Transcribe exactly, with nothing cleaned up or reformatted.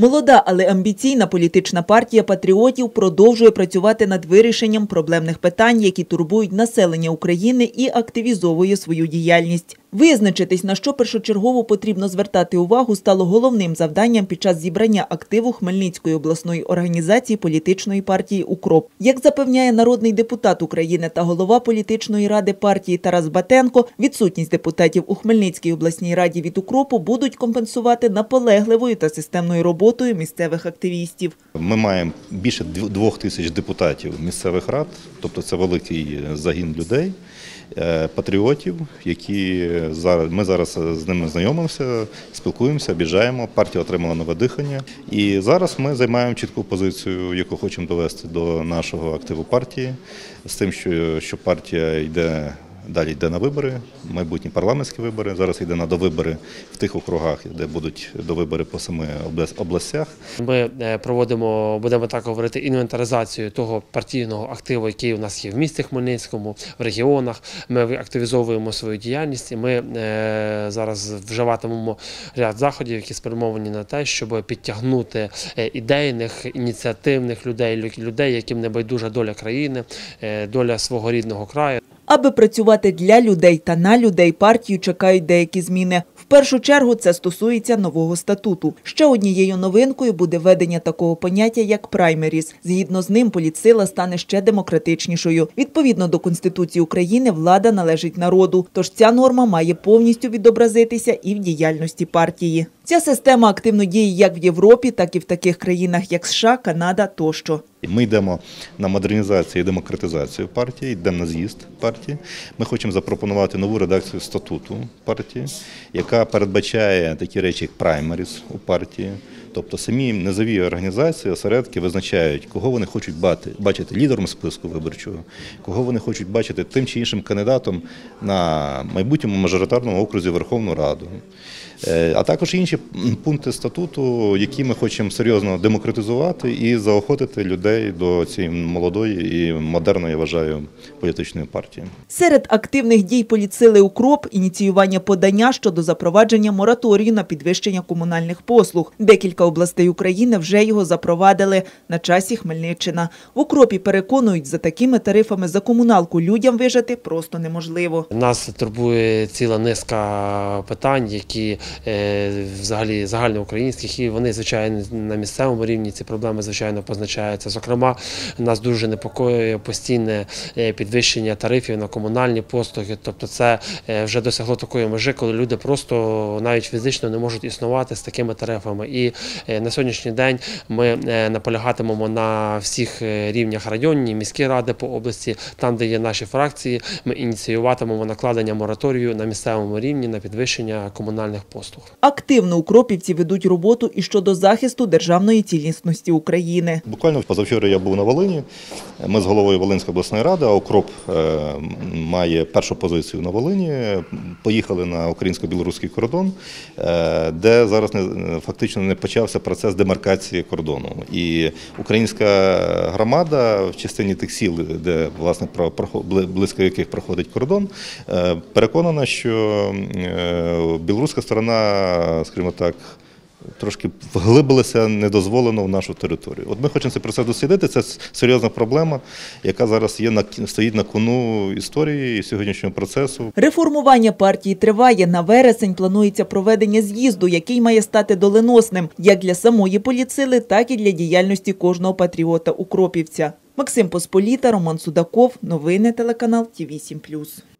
Молода, але амбіційна політична партія патріотів продовжує працювати над вирішенням проблемних питань, які турбують населення України, і активізовує свою діяльність. Визначитись, на що першочергово потрібно звертати увагу, стало головним завданням під час зібрання активу Хмельницької обласної організації політичної партії «УКРОП». Як запевняє народний депутат України та голова політичної ради партії Тарас Батенко, відсутність депутатів у Хмельницькій обласній раді від «УКРОПу» будуть компенсувати наполегливою та системною роботою місцевих активістів. Ми маємо більше двох тисяч депутатів місцевих рад, тобто це великий загін людей, патріотів, які зараз, ми зараз з ними знайомимося, спілкуємося, об'їжджаємо, партія отримала нове дихання. І зараз ми займаємо чітку позицію, яку хочемо довести до нашого активу партії, з тим, що, що партія йде далі йде на вибори, майбутні парламентські вибори. Зараз йде на довибори в тих округах, де будуть довибори по семи областях. Ми проводимо, будемо так говорити, інвентаризацію того партійного активу, який у нас є в місті Хмельницькому, в регіонах. Ми активізовуємо свою діяльність і ми зараз вживатимемо ряд заходів, які спрямовані на те, щоб підтягнути ідейних, ініціативних людей, людей, яким не байдужа доля країни, доля свого рідного краю. Аби працювати для людей та на людей, партію чекають деякі зміни. В першу чергу це стосується нового статуту. Ще однією новинкою буде введення такого поняття, як праймеріз. Згідно з ним, політсила стане ще демократичнішою. Відповідно до Конституції України, влада належить народу, тож ця норма має повністю відобразитися і в діяльності партії. Ця система активно діє як в Європі, так і в таких країнах, як США, Канада тощо. Ми йдемо на модернізацію і демократизацію партії, йдемо на з'їзд партії. Ми хочемо запропонувати нову редакцію статуту партії, яка передбачає такі речі, як праймеріз у партії. Тобто самі низові організації, осередки визначають, кого вони хочуть бачити лідером списку виборчого, кого вони хочуть бачити тим чи іншим кандидатом на майбутньому мажоритарному окрузі Верховну Раду. А також інші пункти статуту, які ми хочемо серйозно демократизувати і заохотити людей до цієї молодої і модерної, я вважаю, політичної партії. Серед активних дій політсили «УКРОП» – ініціювання подання щодо запровадження мораторію на підвищення комунальних послуг. Декілька областей України вже його запровадили. На часі Хмельниччина. В «УКРОПі» переконують, за такими тарифами за комуналку людям вижити просто неможливо. Нас турбує ціла низка питань, які взагалі загальноукраїнських, і вони, звичайно, на місцевому рівні ці проблеми, звичайно, позначаються. Зокрема, нас дуже непокоює постійне підвищення тарифів на комунальні послуги. Тобто це вже досягло такої межі, коли люди просто навіть фізично не можуть існувати з такими тарифами. І на сьогоднішній день ми наполягатимемо на всіх рівнях районні, міські ради по області, там, де є наші фракції, ми ініціюватимемо накладення мораторію на місцевому рівні на підвищення комунальних послуг. Активно укропівці ведуть роботу і щодо захисту державної цілісності України. Буквально позавчора я був на Волині. Ми з головою Волинської обласної ради, а УКРОП має першу позицію на Волині. Поїхали на українсько-білоруський кордон, де зараз фактично не почався процес демаркації кордону. І українська громада в частині тих сіл, де, власне, близько яких проходить кордон, переконана, що білоруська сторона, скажімо так, трошки вглибилася недозволено в нашу територію. От ми хочемо цей процес дослідити, це серйозна проблема, яка зараз є на, стоїть на кону історії і сьогоднішнього процесу. Реформування партії триває. На вересень планується проведення з'їзду, який має стати доленосним як для самої політсили, так і для діяльності кожного патріота-укропівця. Максим Посполіта, Роман Судаков. Новини телеканал Ті вісім плюс.